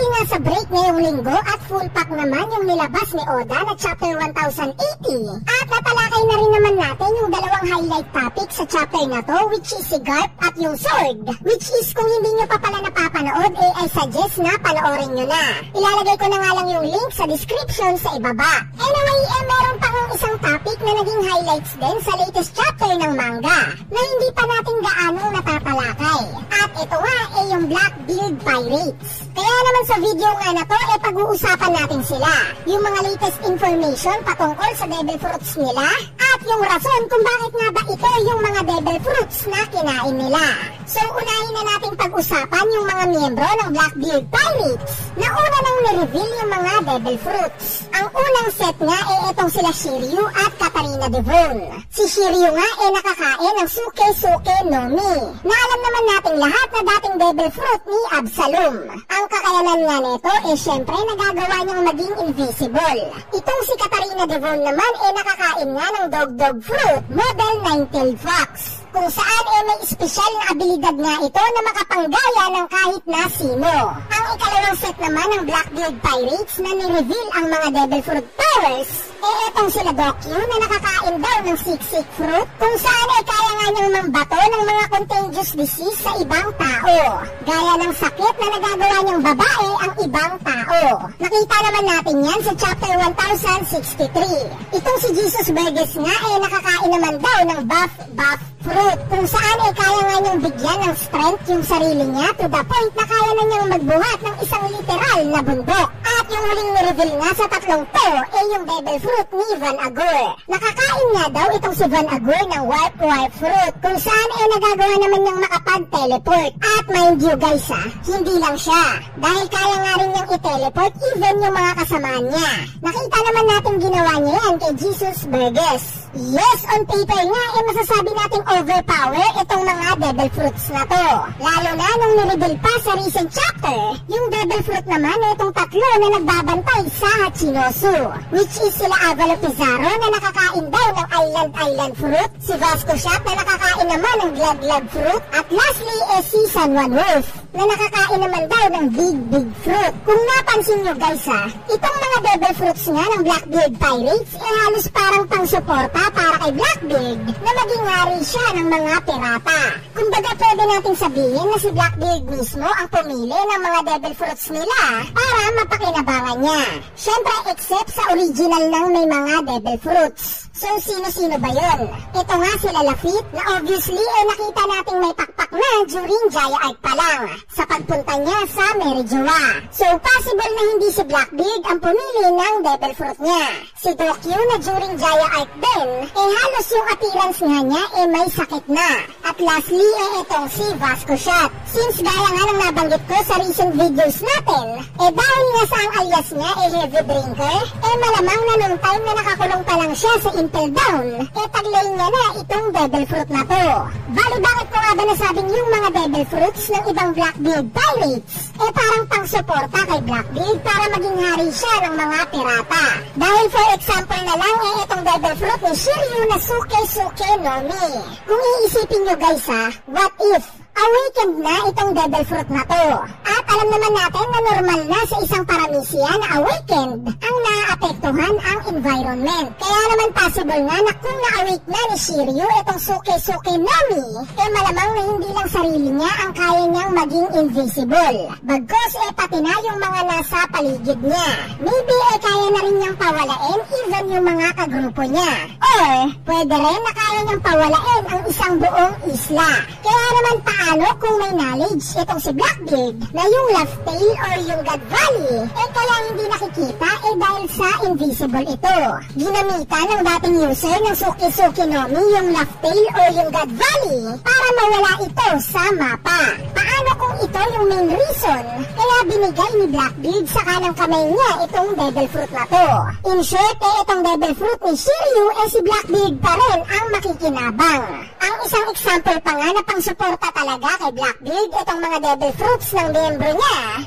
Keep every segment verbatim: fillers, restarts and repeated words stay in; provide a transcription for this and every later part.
Dahil nga sa break ngayong linggo at full pack naman yung nilabas ni Oda na chapter one thousand eighty. At natalakay na rin naman natin yung dalawang highlight topic sa chapter na to, which is si Garp at yung sword. Which is kung hindi nyo pa pala napapanood, eh I suggest na panoorin nyo na. Ilalagay ko na nga lang yung link sa description sa ibaba. Anyway, eh meron pa ng isang topic na naging highlights din sa latest chapter ng manga na hindi pa natin gaanong natatalakay. At ito nga eh yung Blackbeard Pirates. Kaya naman sa video nga na to eh pag-uusapan natin sila. Yung mga latest information patungkol sa devil fruits nila at yung rason kung bakit nga ba ito yung mga devil fruits na kinain nila. So unahin na natin pag-usapan yung mga miyembro ng Blackbeard Pirates na una nang ni-reveal yung mga devil fruits. Ang unang set nga eh itong sila Shiryu at Katarina Devon. Si Shiryu nga eh nakakain ng Suke Suke no Mi na alam naman nating lahat na dating devil fruit ni Absalom. Ang kakayanan nga nito eh syempre nagagawa niyang maging invisible. Itong si Katarina Devon naman eh nakakain nga ng Dog Dog Fruit model Nine-Tailed Fox, kung saan eh may espesyal na abilidad nga ito na makapanggaya ng kahit na sino. Ang ikalawang set naman ng Blackbeard Pirates na ni-reveal ang mga devil fruit powers eh etong sila Dokyu na nakakain daw ng Siksik fruit, kung saan eh kaya nga niyang mambato ng mga contagious disease sa ibang tao, gaya ng sakit na nagagawa niyang babae ang ibang tao. Nakita naman natin yan sa chapter one thousand sixty-three. Itong si Jesus Burgess nga eh nakakain naman daw ng Buff Buff fruit, kung saan eh kaya nga niyang bigyan ng strength yung sarili niya to the point na kaya na niyang magbuhat ng isang literal na bundok. At yung huling ni-reveal nga sa tatlong to eh yung devil fruit ni Van Agur. Nakakain nga daw itong si Van Agur ng Warp Warp fruit, kung saan eh nagagawa naman niyang makapag-teleport. At mind you guys ha, hindi lang siya, dahil kaya nga rin niyang i-teleport even yung mga kasamaan niya. Nakita naman natin ginawa niya yan kay Jesus Burgess. Yes, on paper nga eh masasabi nating overpower itong mga devil fruits na to. Lalo na nung nireveal pa sa recent chapter, yung devil fruit naman eh itong tatlo na nagbabantay sa Hachinosu, which is sila Avalo Pizarro na nakakain daw ng Island Island fruit, si Vasco Shop na nakakain naman ng Glad Glad fruit, at lastly eh si San Juan Wolf na nakakain naman daw ng Big Big fruit. Kung napansin nyo guys ha, itong mga devil fruits nga ng Blackbeard Pirates eh halos parang pang-suporta para kay Blackbeard na maging hari siya ng mga pirata. Kumbaga pwede nating sabihin na si Blackbeard mismo ang pumili ng mga devil fruits nila para mapakinabangan niya. Siyempre except sa original ng may mga devil fruits. So sino-sino ba yun? Ito nga sila Lafitte na obviously eh nakita nating may pakpak na during Jaya Arc pa lang sa pagpunta niya sa Merijoa. So possible na hindi si Blackbeard ang pumili ng devil fruit niya. Si Dokyu na during Jaya Arc din eh halos yung appearance nga niya eh may sakit na. At lastly eh itong si Vasco Shot. Since gaya nga nang nabanggit ko sa recent videos natin, eh dahil nga sa ang alias niya eh heavy drinker, eh malamang na nung time na nakakulong pa lang siya sa Impel Down, eh taglay niya na itong devil fruit na to. Bali bakit ko nga ba nasabing yung mga devil fruits ng ibang Blackbeard Pirates eh parang pang-suporta kay Blackbeard para maging hari siya ng mga pirata. Dahil for example na lang eh itong devil fruit ni Shiryu na Suke Suke no Mi. Kung iisipin nyo guys ha, what if awakened na itong devil fruit na to? At alam naman natin na normal na sa isang paramisia na awakened ang naaapektuhan ang environment. Kaya naman possible nga na kung na-awake na ni Shiryu itong Suke Suke no Mi, eh malamang na hindi lang sarili niya ang kaya niyang maging invisible, bagkus eh pati na yung mga nasa paligid niya. Maybe eh kaya na rin niyang pawalain even yung mga kagrupo niya. Or pwede rin na kaya niyang pawalain ang isang buong isla. Kaya naman paano kung may knowledge itong si Blackbeard na yung Laugh Tale or yung God Valley eh kaya hindi nakikita eh dahil sa invisible ito. Ginamitan ng dating user ng Suki Suki no Mi yung Laugh Tale or yung God Valley para mawala ito sa mapa. Paano kung ito yung main reason kaya binigay ni Blackbeard sa kanang kamay niya itong devil fruit na to? In short eh itong devil fruit ni Shiryu eh si Blackbeard pa rin ang makikinabang. Ang isang example pa nga na pang suporta talaga kay Blackbeard itong mga devil fruits ng miyembro niya eh itong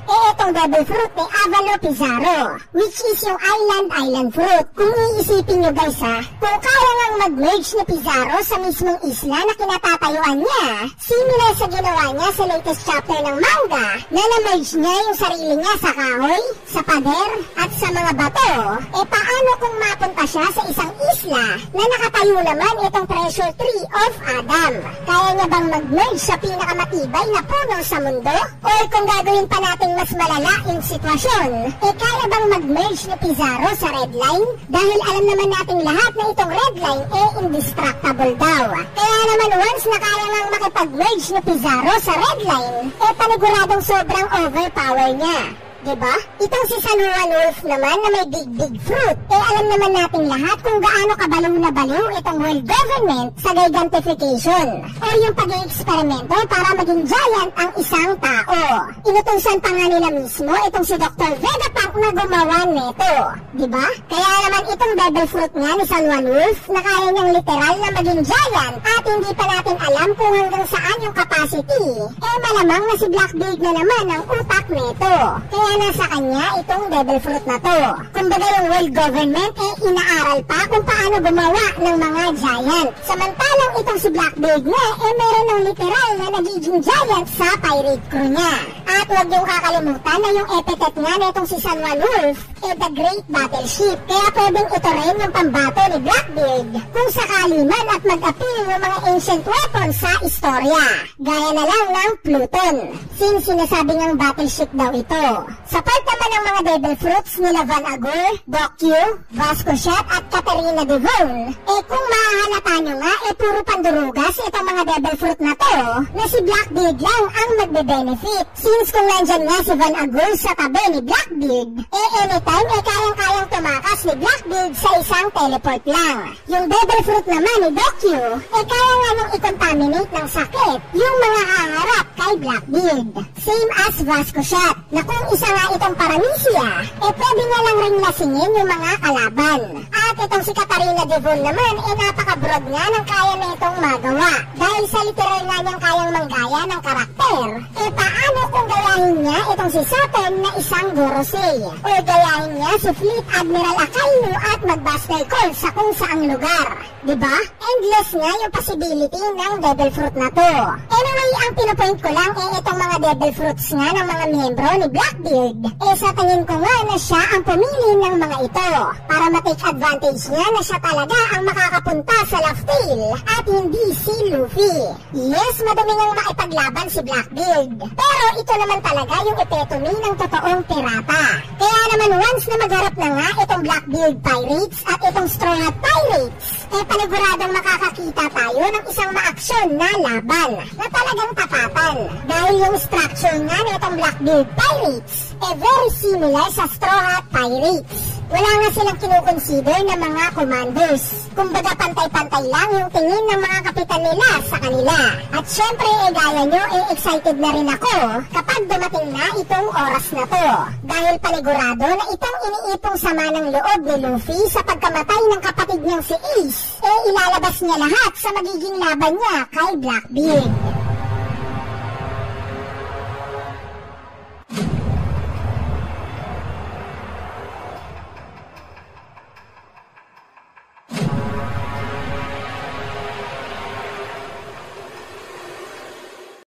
itong devil fruit ni Avalo Pizarro, which is yung Island Island fruit. Kung iisipin nyo guys ha, kung kaya ngang mag-merge ni Pizarro sa mismong isla na kinatatayuan niya, similar sa ginawa niya sa latest chapter ng manga, na na-merge niya yung sarili niya sa kahoy, sa pader, at sa mga bato, e paano kung mapunta siya sa isang isla na nakatayo naman itong treasure tree of Adam? Kaya niya bang mag-merge sa pinakamatibay na puno sa mundo? O kung gagawin pa natin mas malala yung sitwasyon, e kaya bang mag-merge ni Pizarro sa red line? Dahil alam naman nating lahat na itong red line e indestructible daw. Kaya naman once na kaya ngang makipag-merge ni Pizarro sa red line, e paniguradong sobrang overpower niya. Diba? Itong si San Juan Wolf naman na may big big fruit, eh alam naman nating lahat kung gaano kabaliw na baliw itong world government sa gigantification o yung pag-i-eksperimento para maging giant ang isang tao. Inutusan pa nga nila mismo itong si Doctor Vegapunk na gumawa nito. Diba? Kaya naman itong devil fruit nga ni San Juan Wolf na kaya niyang literal na maging giant at hindi pa natin alam kung hanggang saan yung capacity, eh malamang na si Blackbeard na naman ang utak nito. Kaya Kaya nasa kanya itong devil fruit na to. Kumbaga yung world government eh inaaral pa kung paano gumawa ng mga giant. Samantalang itong si Blackbeard nga eh meron ng literal na nagiging giant sa pirate crew niya. At huwag yung kakalimutan na yung epithet nga na itong si San Juan Wolf eh the Great Battleship. Kaya pwedeng ito rin yung pambato ni Blackbeard kung sakali man at mag-appeal yung mga ancient weapons sa istorya. Gaya na lang ng Pluton. Since sinasabi niyang battleship daw ito. Sa part naman ng mga devil fruits nila Van Agur, Dokyu, Vasco Shot at Katerina Devon, eh kung mahahalata nyo nga, eh puro pandurugas itong mga devil fruit na to, na si Blackbeard lang ang magbe-benefit. Since kung nandyan nga si Van Agur sa tabi ni Blackbeard, eh anytime eh kayang-kayang tumakas ni Blackbeard sa isang teleport lang. Yung devil fruit naman ni Dokyu, eh kaya nga nang i-contaminate ng sakit yung mga haharap kay Blackbeard. Same as Vasco Shot, na kung isa nga itong Paramecia, eh pwede nga lang rin lasingin yung mga kalaban. At itong si Katarina Devon naman, eh napaka-broad nga ng kaya na itong magawa. Dahil sa literal nga niyang kayang manggaya ng karakter, eh paano kung gayahin niya itong si Saturn na isang Gorosei? O gayahin niya si Fleet Admiral Akainu at mag-buster call sa kung saang lugar? Diba? Endless nga yung possibility ng devil fruit na to. Anyway, ang pinopoint ko lang eh itong mga devil fruits nga ng mga miyembro ni Blackbeard, eh sa tingin ko nga na siya ang pumili ng mga ito para matake advantage niya na siya talaga ang makakapunta sa Laugh Tale at hindi si Luffy. Yes, madumi ngang makipaglaban si Blackbeard, pero ito naman talaga yung epitome ng totoong pirata. Kaya naman once na magharap na nga itong Blackbeard Pirates at itong Straw Hat Pirates, eh paniguradong makakakita tayo ng isang maaksyon na laban na talagang tapatan. Dahil yung structure nga na itong Blackbeard Pirates eh very similar sa Straw Hat Pirates. Wala nga silang kinukonsider na mga commanders. Kumbaga pantay-pantay lang yung tingin ng mga kapitan nila sa kanila. At syempre eh gaya nyo eh excited na rin ako kapag dumating na itong oras na to. Dahil panigurado na itong iniipong sama ng loob ni Luffy sa pagkamatay ng kapatid niyang si Ace, eh ilalabas niya lahat sa magiging laban niya kay Blackbeard.